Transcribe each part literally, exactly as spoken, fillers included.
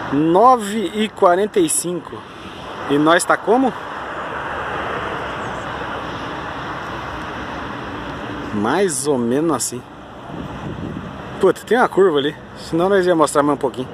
nove e quarenta e cinco. E nós tá como? Mais ou menos assim. Puta, tem uma curva ali. Senão nós ia mostrar mais um pouquinho.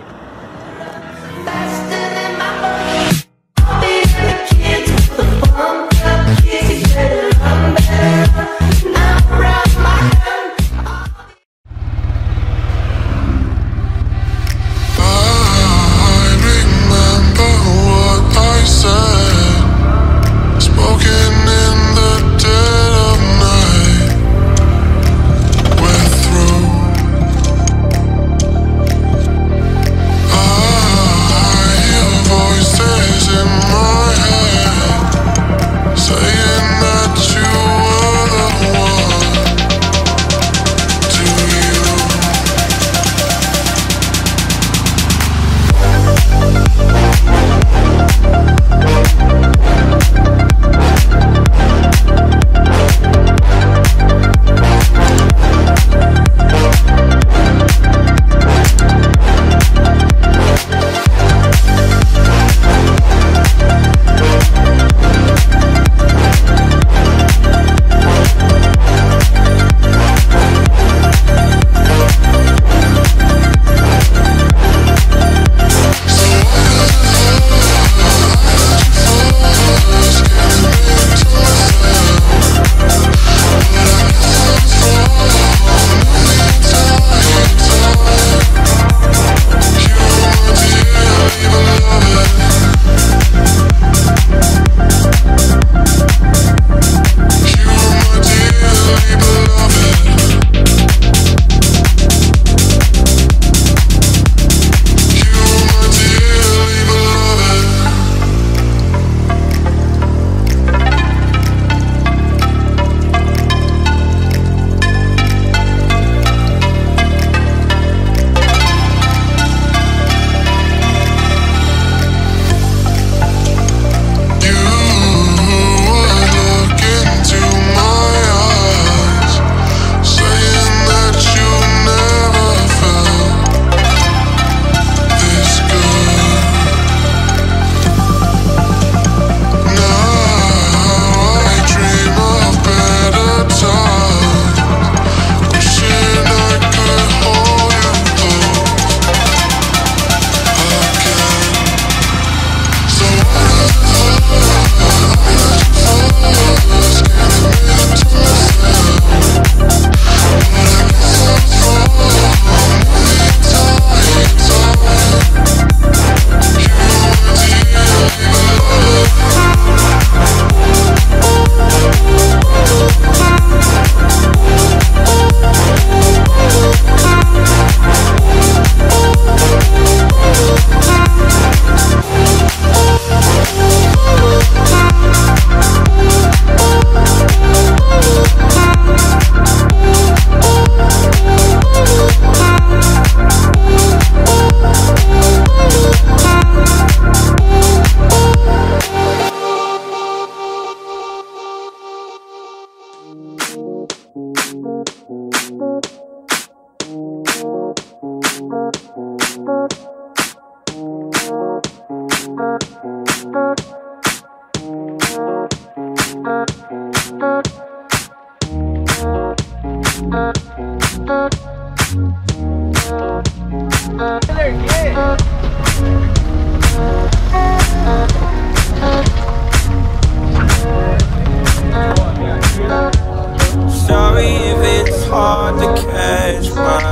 Sorry if it's hard to catch my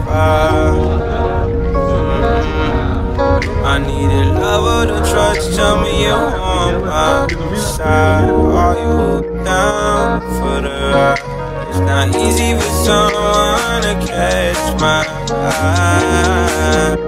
vibe. I need a lover to trust, tell me you're on my side. Are you down for the ride? It's not easy for someone to catch my eye,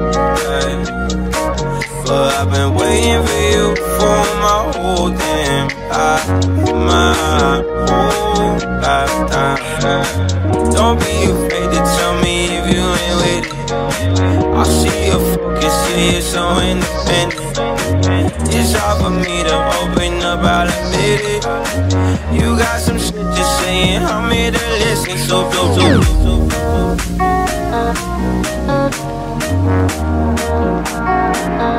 but I've been waiting for you for my whole damn life, my whole lifetime. Don't be afraid to tell me if you ain't with it. I see your focus, yeah, you're so independent. It's hard for me to open up, I'll admit it. You got some shit to say and I'm here to listen. So, so, so, so, so.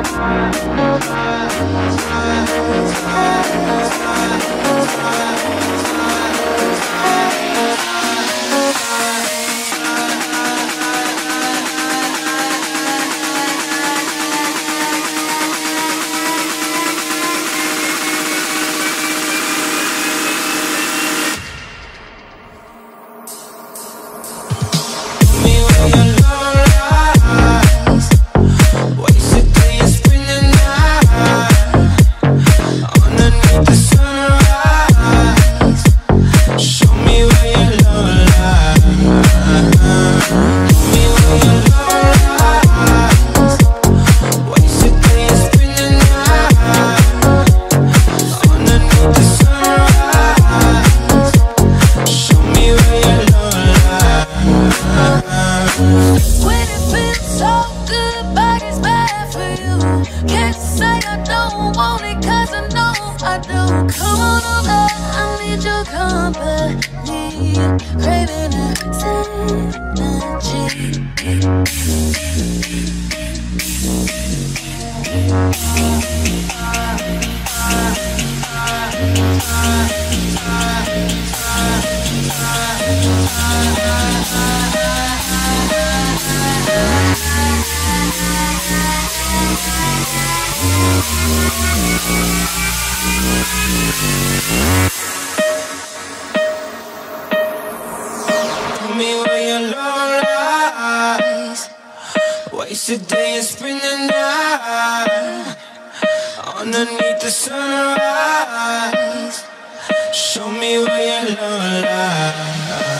Tell me where your love lies. Wasted day and spend the night underneath the sunrise. Show me where your love lies.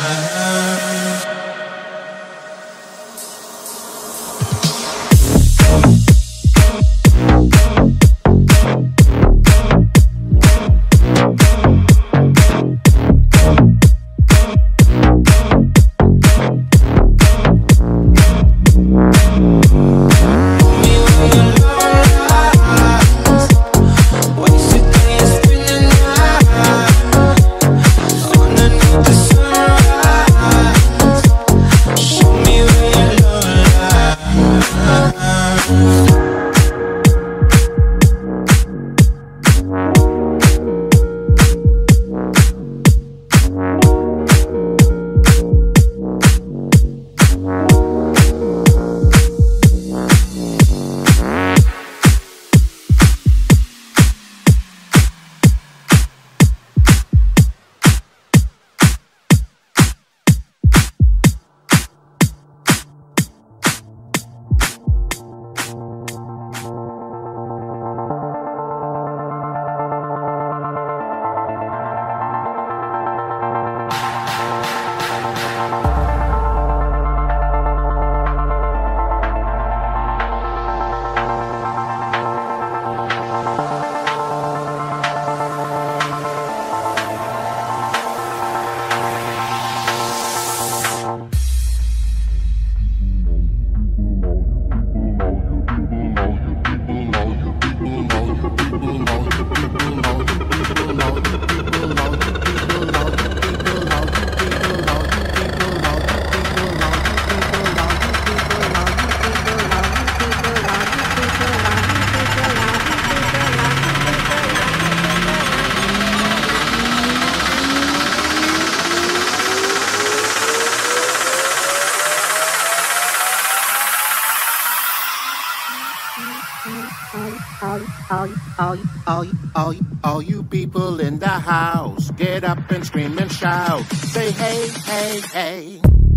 all, all, all, all, all, all you people in the house, get up and scream and shout. Say hey, hey, hey.